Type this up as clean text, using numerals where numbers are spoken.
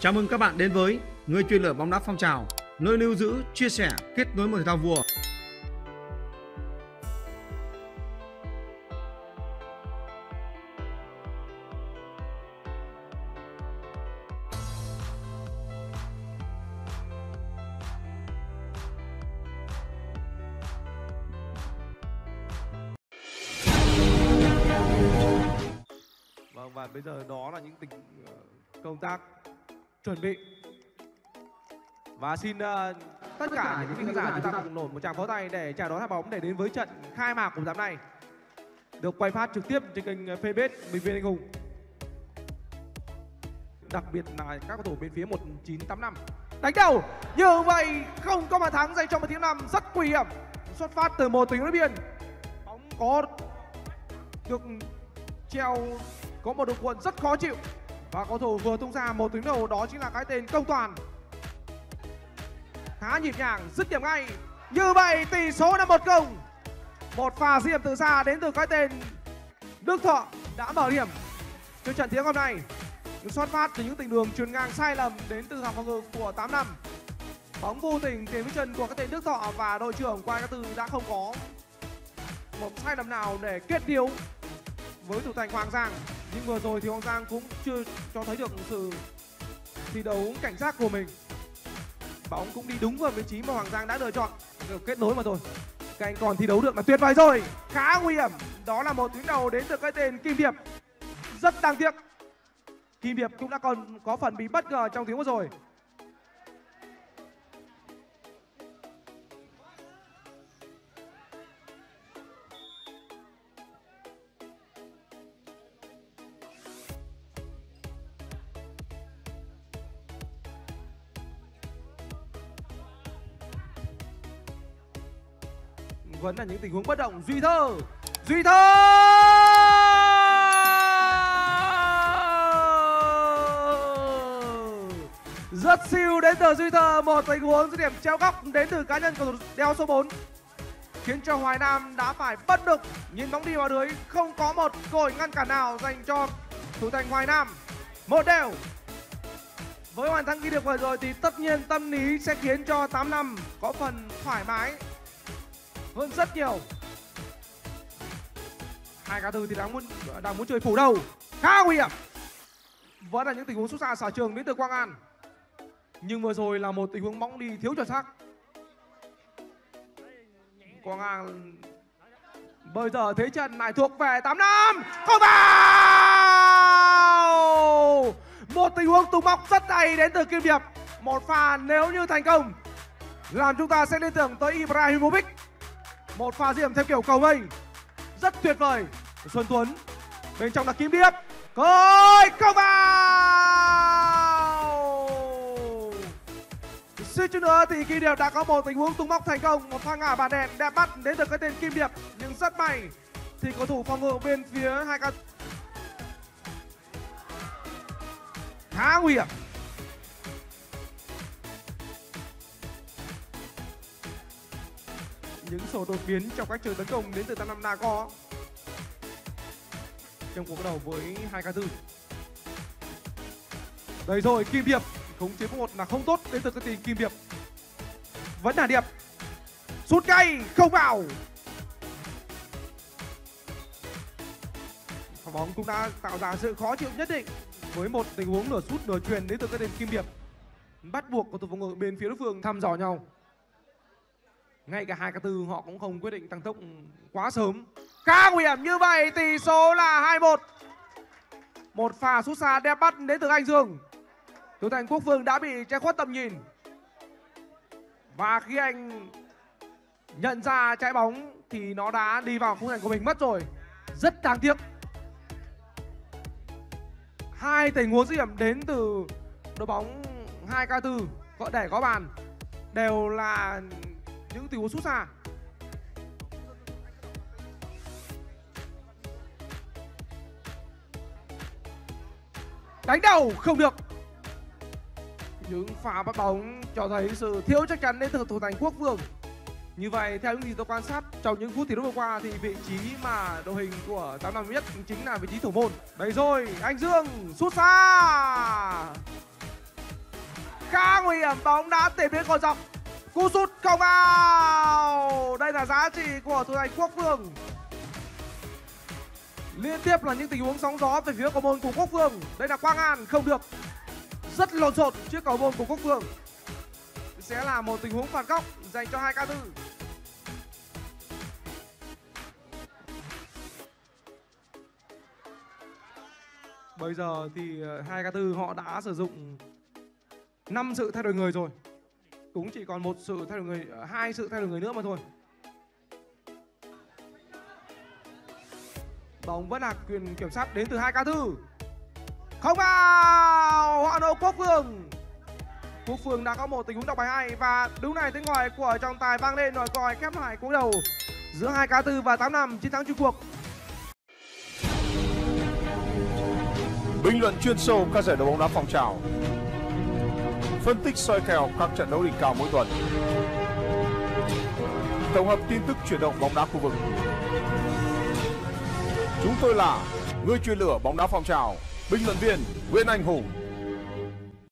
Chào mừng các bạn đến với Người truyền lửa bóng đá phong trào, nơi lưu giữ, chia sẻ, kết nối một thể thao vua. Vâng, và bây giờ đó là những công tác chuẩn bị. Và xin tất cả những quý khán giả chúng ta cùng nổi một tràng pháo tay để chào đón hai bóng để đến với trận khai mạc của giải này, được quay phát trực tiếp trên kênh fanpage Bình Viên Anh Hùng. Đặc biệt là các cầu thủ bên phía 1985. Đánh đầu như vậy, không có bàn thắng dành cho 1985, rất nguy hiểm. Xuất phát từ một tình huống biên, bóng có được treo, có một đường cuộn rất khó chịu và cầu thủ vừa tung ra một tuyến đầu, đó chính là cái tên Công Toàn. Khá nhịp nhàng, dứt điểm ngay. Như vậy tỷ số là 1-0. Một pha dứt điểm từ xa đến từ cái tên Đức Thọ đã mở điểm cho trận thi đấu hôm nay. Xuất phát từ những tình đường chuyền ngang sai lầm đến từ hàng phòng ngự của 85. Bóng vô tình đến với chân của cái tên Đức Thọ và đội trưởng Quang Ca Tư đã không có một sai lầm nào để kết liễu với thủ thành Hoàng Giang. Nhưng vừa rồi thì Hoàng Giang cũng chưa cho thấy được sự thi đấu cảnh giác của mình. Bóng cũng đi đúng vào vị trí mà Hoàng Giang đã lựa chọn, được kết nối mà thôi. Các anh còn thi đấu được là tuyệt vời rồi. Khá nguy hiểm, đó là một tuyến đầu đến từ cái tên Kim Điệp. Rất đáng tiếc, Kim Điệp cũng đã còn có phần bị bất ngờ trong tiếng vừa rồi. Vẫn là những tình huống bất động. Duy Thơ rất siêu đến từ Duy Thơ. Một tình huống dứt điểm treo góc đến từ cá nhân cầu thủ đeo số 4 khiến cho Hoài Nam đã phải bất lực nhìn bóng đi vào lưới, không có một cơ hội ngăn cản nào dành cho thủ thành Hoài Nam. 1-1. Với hoàn thắng ghi được vừa rồi thì tất nhiên tâm lý sẽ khiến cho 85 có phần thoải mái hơn rất nhiều. Hai Ca Tư thì đang muốn chơi phủ đầu, khá nguy hiểm. Vẫn là những tình huống sút xa xả trường đến từ Quang An, nhưng vừa rồi là một tình huống bóng đi thiếu chuẩn xác. Quang An bây giờ thế trận lại thuộc về 85. Không vào. Một tình huống tung bóng rất hay đến từ Kim Điệp. Một pha nếu như thành công làm chúng ta sẽ liên tưởng tới Ibrahimovic. Một pha dứt điểm theo kiểu cầu mây rất tuyệt vời. Xuân Tuấn, bên trong là Kim Điệp, rồi không vào. Suýt chút nữa thì Kim Điệp đã có một tình huống tung bóng thành công, một pha ngả bàn đèn đẹp mắt đến từ cái tên Kim Điệp, nhưng rất may thì cầu thủ phòng ngự bên phía hai ca khá nguy hiểm. Những số đột biến trong cách chơi tấn công đến từ 85 đã có trong cuộc đầu với hai ca tư. Đây rồi, Kim Điệp khống chế một là không tốt đến từ cái tiền Kim Điệp. Vẫn là Điệp, sút ngay không vào. Quả bóng cũng đã tạo ra sự khó chịu nhất định với một tình huống nửa sút nửa chuyền đến từ cái tiền Kim Điệp. Bắt buộc cầu thủ phòng ngự bên phía đối phương thăm dò nhau. Ngay cả hai ca tư họ cũng không quyết định tăng tốc quá sớm. Khá nguy hiểm, như vậy tỷ số là 2-1. Một pha sút xa đẹp bắt đến từ Anh Dương. Thủ thành Quốc Phương đã bị che khuất tầm nhìn. Và khi anh nhận ra trái bóng thì nó đã đi vào khung thành của mình mất rồi. Rất đáng tiếc. Hai tình huống dứt điểm đến từ đội bóng 2K4 để có bàn đều là những tình huống sút xa. Đánh đầu không được. Những pha bắt bóng cho thấy sự thiếu chắc chắn đến từ thủ thành Quốc Phương. Như vậy theo những gì tôi quan sát trong những phút thi đấu vừa qua thì vị trí mà đội hình của 85 nhất chính là vị trí thủ môn. Đây rồi, Anh Dương sút xa. điểm, bóng đã tìm đến cột dọc. Cú sút không vào. Đây là giá trị của thủ thành Quốc Phương. Liên tiếp là những tình huống sóng gió về phía cầu môn của Quốc Phương. Đây là Quang An, không được. Rất lộn xộn trước cầu môn của Quốc Phương. Sẽ là một tình huống phạt góc dành cho 2K4. Bây giờ thì 2K4 họ đã sử dụng 5 sự thay đổi người rồi. Cũng chỉ còn một sự thay đổi người, 2 sự thay đổi người nữa mà thôi. Bóng vẫn là quyền kiểm soát đến từ 2K4. Không vào. Họ nổ Quốc Phương. Quốc Phương đã có một tình huống đọc bài hay và đúng này tiếng còi của trọng tài vang lên rồi còi khép lại cuộc đầu giữa 2K4 và 85 chiến thắng chung cuộc. Bình luận chuyên sâu các giải đấu bóng đá phong trào. Phân tích soi kèo các trận đấu đỉnh cao mỗi tuần. Tổng hợp tin tức chuyển động bóng đá khu vực. Chúng tôi là người truyền lửa bóng đá phong trào, bình luận viên Nguyễn Anh Hùng.